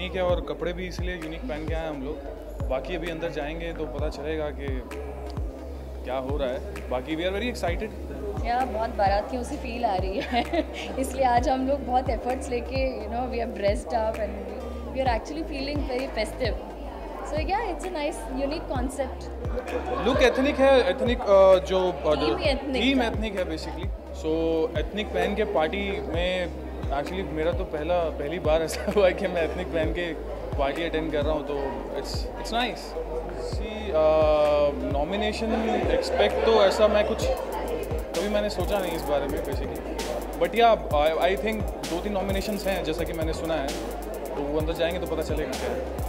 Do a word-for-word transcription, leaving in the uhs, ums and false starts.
Unique है और कपड़े भी इसलिए यूनिक पहन के आए हैं हम लोग। बाकी अभी अंदर जाएंगे तो पता चलेगा कि क्या हो रहा है। बाकी वी आर वेरी एक्साइटेड। या बहुत बारातियों से फील आ रही है इसलिए आज हम लोग बहुत एफर्ट्स लेके you know we are dressed up and we are actually feeling very festive. So yeah it's a nice unique concept. Look ethnic है, एथनिक जो थीम एथनिक है बेसिकली। सो एथनिक पहन के पार्टी में एक्चुअली मेरा तो पहला पहली बार ऐसा हुआ है कि मैं एथनिक पहन के पार्टी अटेंड कर रहा हूँ, तो it's it's nice. See nomination expect तो ऐसा मैं कुछ कभी मैंने सोचा नहीं इस बारे में बेसिकली, बट या आई थिंक दो तीन नॉमिनेशंस हैं जैसा कि मैंने सुना है, तो वो अंदर जाएंगे तो पता चलेगा क्या है।